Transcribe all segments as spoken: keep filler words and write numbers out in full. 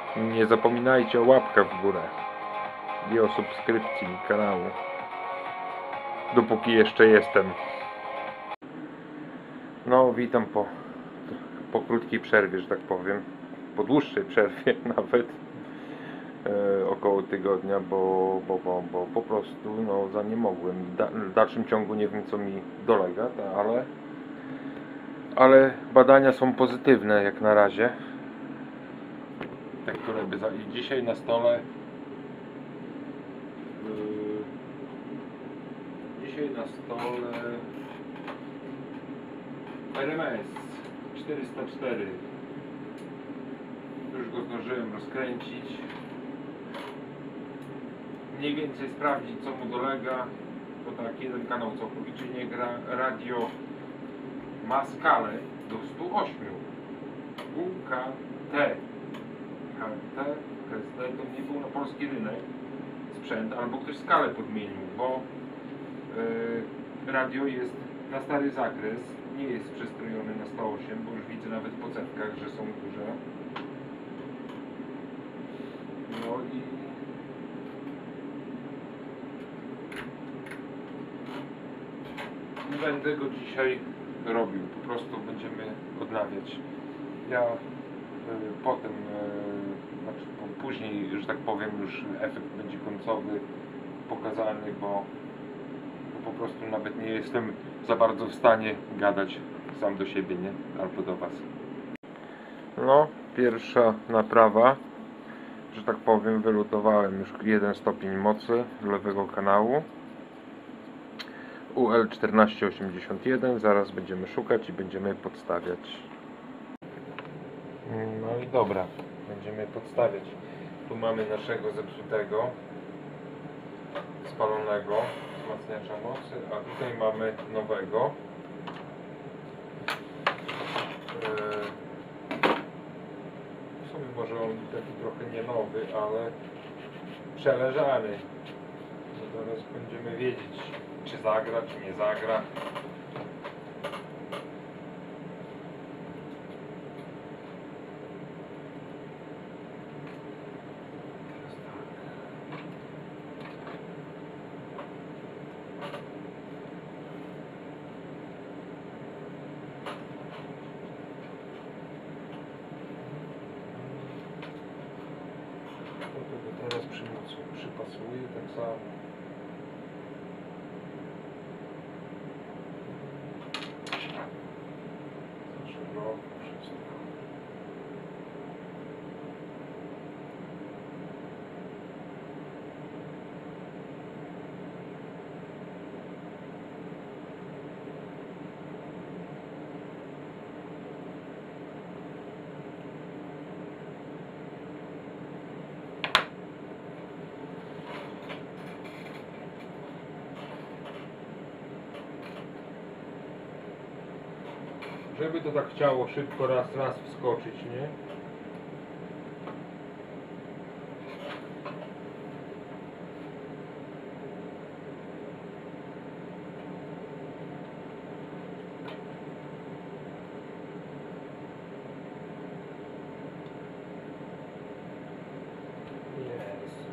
Nie zapominajcie o łapkach w górę i o subskrypcji kanału, dopóki jeszcze jestem. No, witam po, po krótkiej przerwie, że tak powiem, po dłuższej przerwie nawet, e, około tygodnia, bo, bo, bo, bo po prostu no, za nie mogłem. Da, w dalszym ciągu nie wiem, co mi dolega, ta, ale, ale badania są pozytywne jak na razie. Te, które by za... I dzisiaj na stole yy, dzisiaj na stole R M S czterysta cztery. Już go zdążyłem rozkręcić, mniej więcej sprawdzić, co mu dolega. To tak, jeden kanał całkowicie nie gra. Radio ma skalę do stu ośmiu. U K T K T, K S D to nie był na polski rynek sprzęt, albo ktoś skalę podmienił, bo yy, radio jest na stary zakres, nie jest przestrojony na sto osiem, bo już widzę nawet po cewkach, że są duże. No i nie będę go dzisiaj robił, po prostu będziemy odnawiać. Ja y, potem, y, znaczy po, później, że tak powiem, już efekt będzie końcowy pokazany, bo, bo po prostu nawet nie jestem za bardzo w stanie gadać sam do siebie, nie? Albo do Was. No, pierwsza naprawa, że tak powiem, wylutowałem już jeden stopień mocy lewego kanału U L czternaście osiemdziesiąt jeden. Zaraz będziemy szukać i będziemy podstawiać. No i dobra, będziemy podstawiać. Tu mamy naszego zepsutego, spalonego wzmacniacza mocy, a tutaj mamy nowego. W sumie może on taki trochę nie nowy, ale przeleżany. No teraz będziemy wiedzieć, czy zagra, czy nie zagra. Teraz przypasuję tak samo. Szeroko wszystko. Żeby to tak chciało szybko raz, raz wskoczyć, nie? Jest.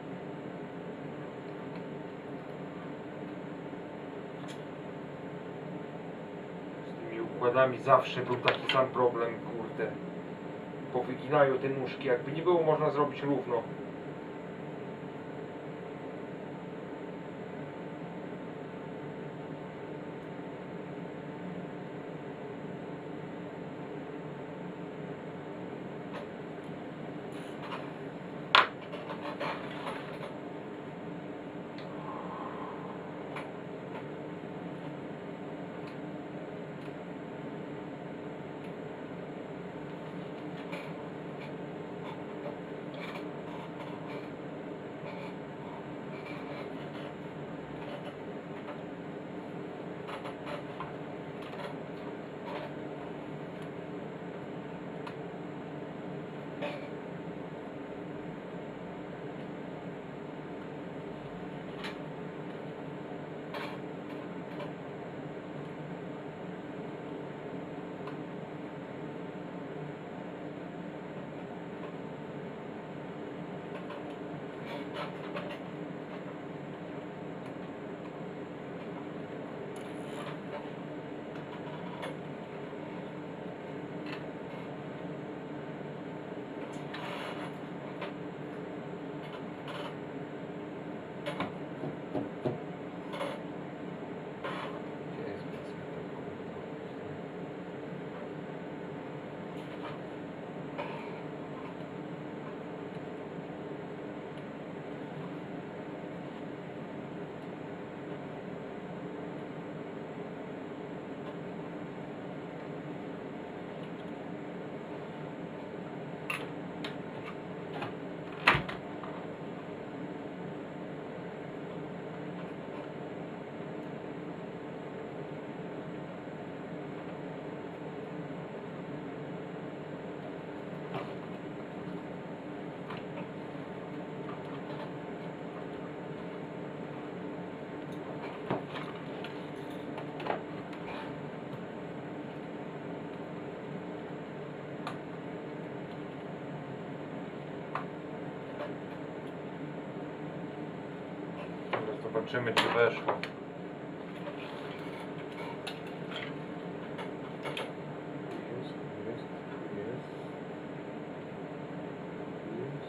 Układami zawsze był taki sam problem, kurde. Powyginają te nóżki, jakby nie było można zrobić równo. Zobaczymy, czy weszło. Jest, jest, jest. Jest.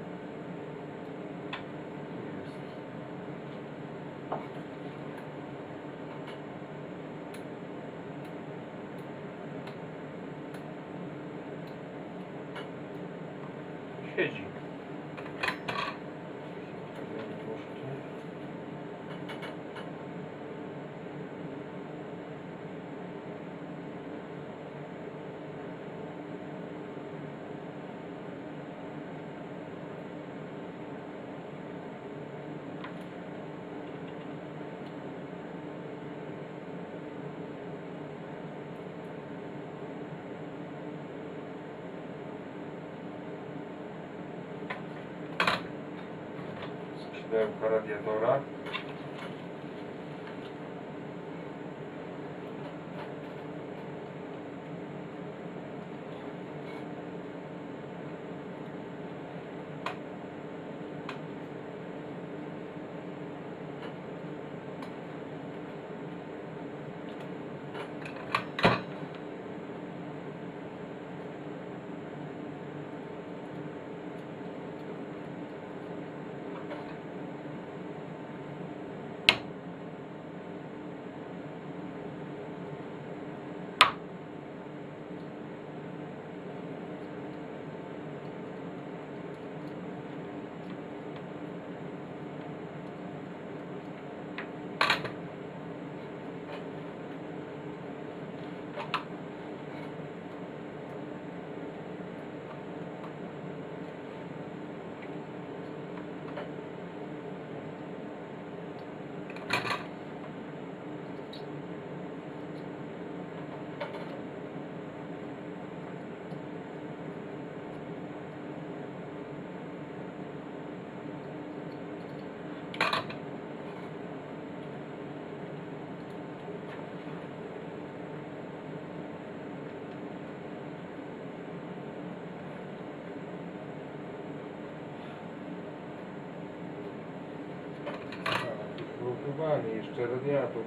Jest. Siedzi. Skrzydełka radiatora. Blokowany jeszcze radiator.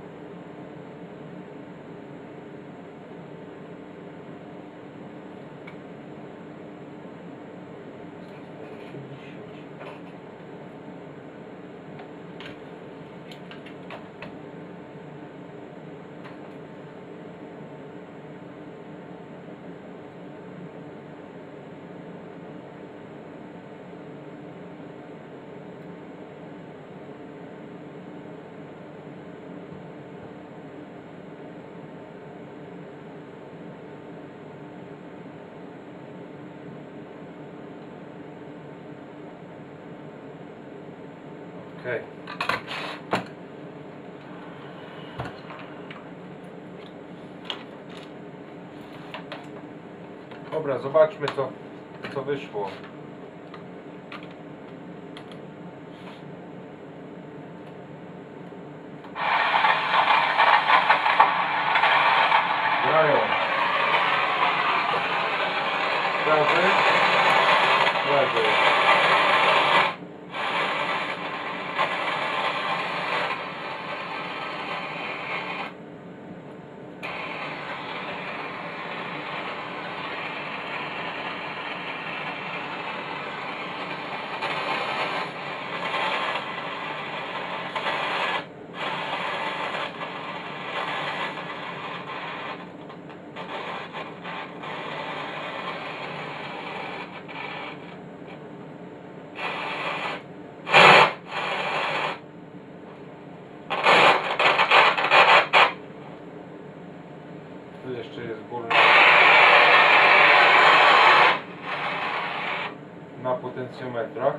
Okej. Dobra, zobaczmy co, co wyszło. Grają. Prawy. Lewy. Tu jeszcze jest ból na potencjometrach.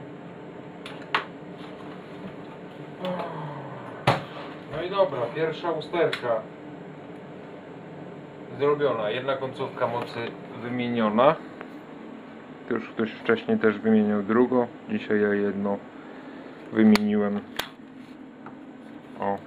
No i dobra, pierwsza usterka zrobiona. Jedna końcówka mocy wymieniona. Tu już ktoś wcześniej też wymieniał drugą. Dzisiaj ja jedno wymieniłem. O.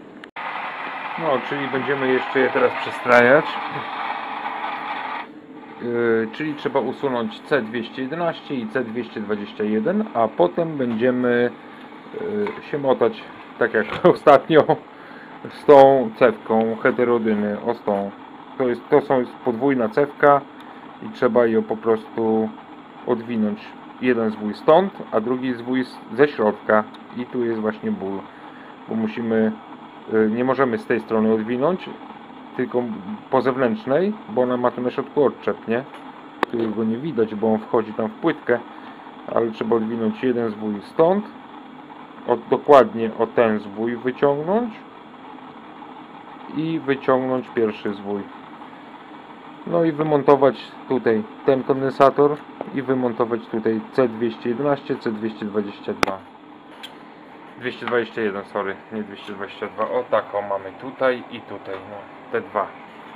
No, czyli będziemy jeszcze je teraz przestrajać. yy, czyli trzeba usunąć C dwieście jedenaście i C dwieście dwadzieścia jeden, a potem będziemy yy, się motać tak jak ostatnio z tą cewką heterodyny, o z tą. To jest, to są, jest podwójna cewka i trzeba ją po prostu odwinąć. Jeden zwój stąd, a drugi zwój ze środka i tu jest właśnie ból, bo musimy, nie możemy z tej strony odwinąć, tylko po zewnętrznej, bo ona ma tu na środku odczep, nie? Tu go nie widać, bo on wchodzi tam w płytkę, ale trzeba odwinąć jeden zwój stąd, od, dokładnie o ten zwój wyciągnąć i wyciągnąć pierwszy zwój. No i wymontować tutaj ten kondensator i wymontować tutaj C dwieście jedenaście, C dwieście dwadzieścia dwa. dwieście dwadzieścia jeden, sorry, nie dwieście dwadzieścia dwa. O tak, o mamy tutaj i tutaj, no, te dwa.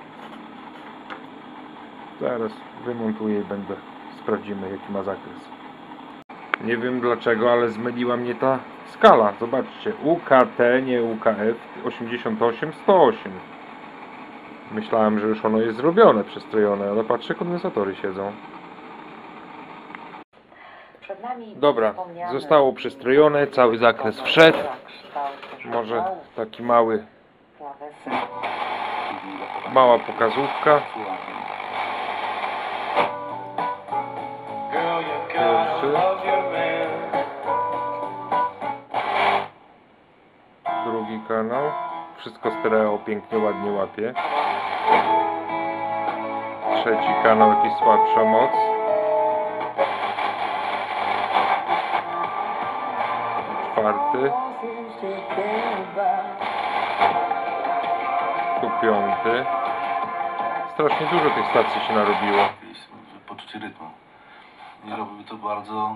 Zaraz wymontuję i będę, sprawdzimy jaki ma zakres. Nie wiem dlaczego, ale zmyliła mnie ta skala. Zobaczcie, U K T, nie U K F, osiemdziesiąt osiem, sto osiem. Myślałem, że już ono jest zrobione, przystrojone, ale patrzę, kondensatory siedzą. Przed nami Dobra, zostało przystrojone, cały zakres wszedł. Może taki mały, mała pokazówka. Pierwszy. Drugi kanał. Wszystko stereo pięknie, ładnie łapie. Trzeci kanał, jakiś słabsza moc. Czwarty. Tu piąty. Strasznie dużo tych stacji się narobiło. Poczucie rytmu. I robił to bardzo... No.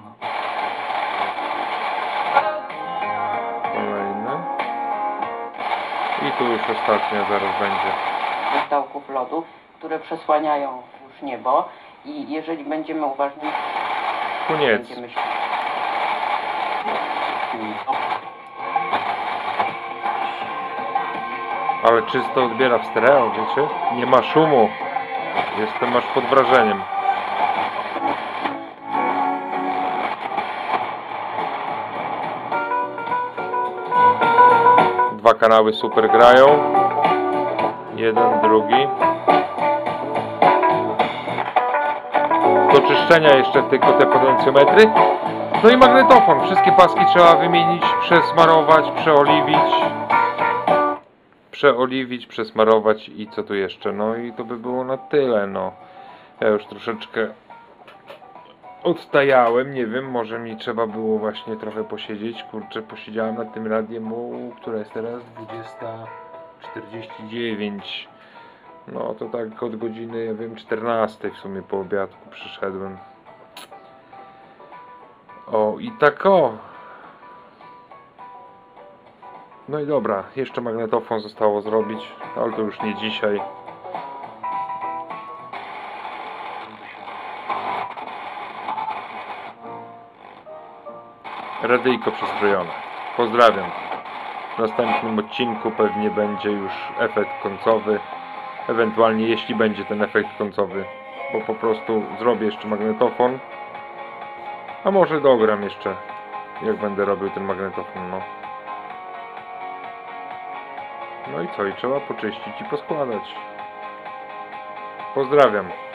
Kolejny. I tu już ostatnia zaraz będzie. Kryształków lodu, które przesłaniają już niebo i jeżeli będziemy uważni, Koniec. będziemy się... Ale czysto odbiera w stereo, wiecie? Nie ma szumu. Jestem aż pod wrażeniem. Dwa kanały super grają. Jeden, drugi. Do czyszczenia jeszcze tylko te potencjometry. No i magnetofon. Wszystkie paski trzeba wymienić, przesmarować, przeoliwić. Przeoliwić, przesmarować i co tu jeszcze? No i to by było na tyle, no. Ja już troszeczkę odstajałem, nie wiem, może mi trzeba było właśnie trochę posiedzieć. Kurczę, posiedziałem nad tym radiem, u, która jest teraz dwudziesta czterdzieści dziewięć. No to tak od godziny, ja wiem, czternastej w sumie po obiadku przyszedłem. O, i tak o. No i dobra, jeszcze magnetofon zostało zrobić, ale to już nie dzisiaj. Radyjko przystrojone. Pozdrawiam. W następnym odcinku pewnie będzie już efekt końcowy. Ewentualnie jeśli będzie ten efekt końcowy, bo po prostu zrobię jeszcze magnetofon. A może dogram jeszcze, jak będę robił ten magnetofon, no. No i co? I trzeba poczyścić i poskładać. Pozdrawiam.